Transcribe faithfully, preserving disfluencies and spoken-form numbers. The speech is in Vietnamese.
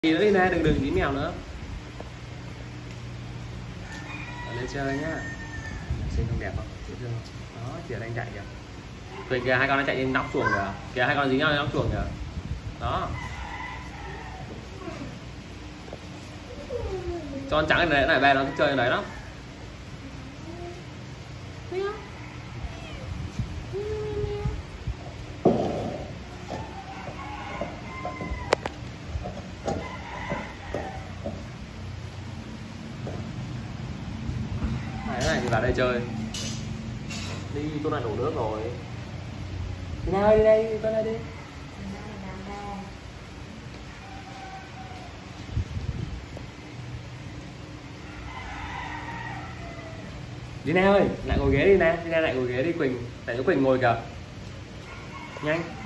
Đi nữa đi nè, đừng đừng dí mèo nữa. Ở lên chơi nhá. Xinh không đẹp không? Dễ thương không? Đó, chị đang chạy kìa. Quỳnh kìa, hai con nó chạy lên nóc chuồng kìa. Kìa hai con dính nhau lên nóc chuồng kìa. Đó. Cho con trắng cái này này về nó thích chơi cái đấy lắm. Cái này thì vào đây chơi. Đi, tôi lại đổ nước rồi. Đi nào, đi đây, đi đây đi. Đi nào ơi, lại ngồi ghế đi nè, đi nào lại ngồi ghế đi Quỳnh, tại chỗ Quỳnh ngồi kìa. Nhanh.